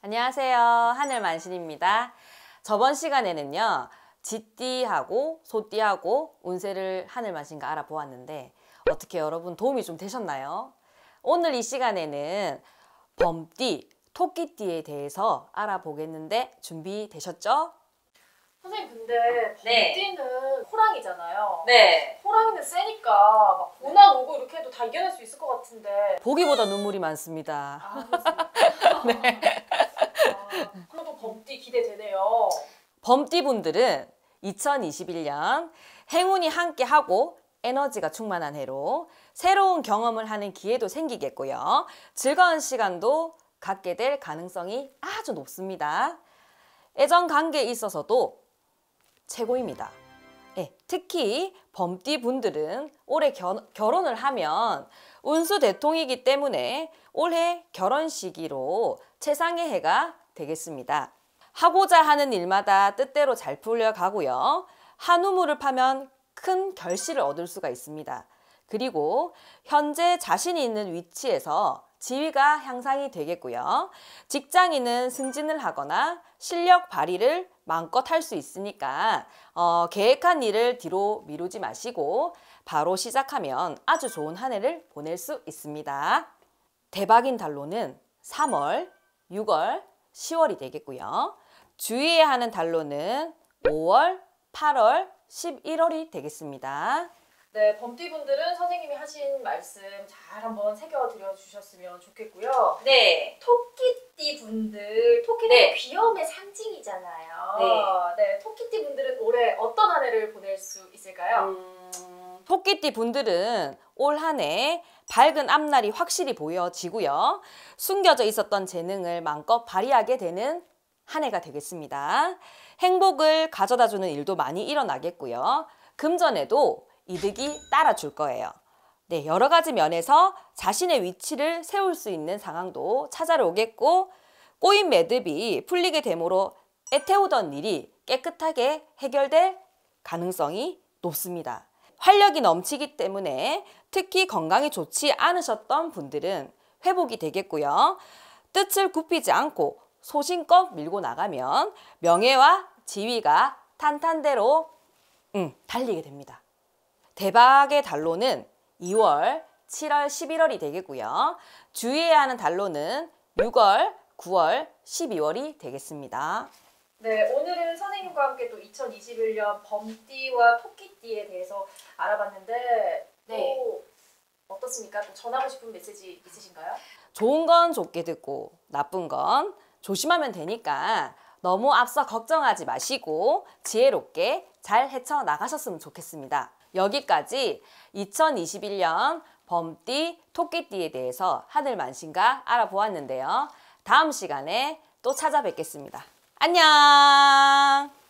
안녕하세요. 하늘만신입니다. 저번 시간에는요. 쥐띠하고 소띠하고 운세를 하늘만신과 알아보았는데 어떻게 여러분 도움이 좀 되셨나요? 오늘 이 시간에는 범띠, 토끼띠에 대해서 알아보겠는데 준비되셨죠? 선생님 근데 범띠는 호랑이잖아요. 네. 호랑이는 세니까 막 고난 오고 이렇게 해도 다 이겨낼 수 있을 것 같은데. 보기보다 눈물이 많습니다. 그렇습니까? 네. 그래도 범띠 기대되네요. 범띠분들은 2021년 행운이 함께하고 에너지가 충만한 해로 새로운 경험을 하는 기회도 생기겠고요. 즐거운 시간도 갖게 될 가능성이 아주 높습니다. 애정 관계에 있어서도 최고입니다. 네, 특히 범띠분들은 올해 결혼을 하면 운수 대통이기 때문에 올해 결혼 시기로 최상의 해가 되겠습니다. 하고자 하는 일마다 뜻대로 잘 풀려가고요. 한 우물을 파면 큰 결실을 얻을 수가 있습니다. 그리고 현재 자신이 있는 위치에서 지위가 향상이 되겠고요. 직장인은 승진을 하거나 실력 발휘를 마음껏 할 수 있으니까 계획한 일을 뒤로 미루지 마시고 바로 시작하면 아주 좋은 한 해를 보낼 수 있습니다. 대박인 달로는 3월, 6월, 10월이 되겠고요. 주의해야 하는 달로는 5월, 8월, 11월이 되겠습니다. 네, 범띠분들은 선생님이 하신 말씀 잘 한번 새겨드려 주셨으면 좋겠고요. 네. 토끼띠분들, 토끼는 네. 귀여움의 상징이잖아요. 네, 토끼띠분들은 올해 어떤 한 해를 보낼 수 있을까요? 토끼띠 분들은 올 한 해 밝은 앞날이 확실히 보여지고요. 숨겨져 있었던 재능을 마음껏 발휘하게 되는 한 해가 되겠습니다. 행복을 가져다주는 일도 많이 일어나겠고요. 금전에도 이득이 따라줄 거예요. 네, 여러 가지 면에서 자신의 위치를 세울 수 있는 상황도 찾아러 오겠고 꼬인 매듭이 풀리게 되므로 애태우던 일이 깨끗하게 해결될 가능성이 높습니다. 활력이 넘치기 때문에 특히 건강이 좋지 않으셨던 분들은 회복이 되겠고요. 뜻을 굽히지 않고 소신껏 밀고 나가면 명예와 지위가 탄탄대로 달리게 됩니다. 대박의 달로는 2월, 7월, 11월이 되겠고요. 주의해야 하는 달로는 6월, 9월, 12월이 되겠습니다. 네, 오늘은 선생님과 함께 또 2021년 범띠와 토끼띠에 대해서 알아봤는데 또 어떻습니까? 또 전하고 싶은 메시지 있으신가요? 좋은 건 좋게 듣고 나쁜 건 조심하면 되니까 너무 앞서 걱정하지 마시고 지혜롭게 잘 헤쳐나가셨으면 좋겠습니다. 여기까지 2021년 범띠, 토끼띠에 대해서 하늘만신과 알아보았는데요. 다음 시간에 또 찾아뵙겠습니다. 안녕!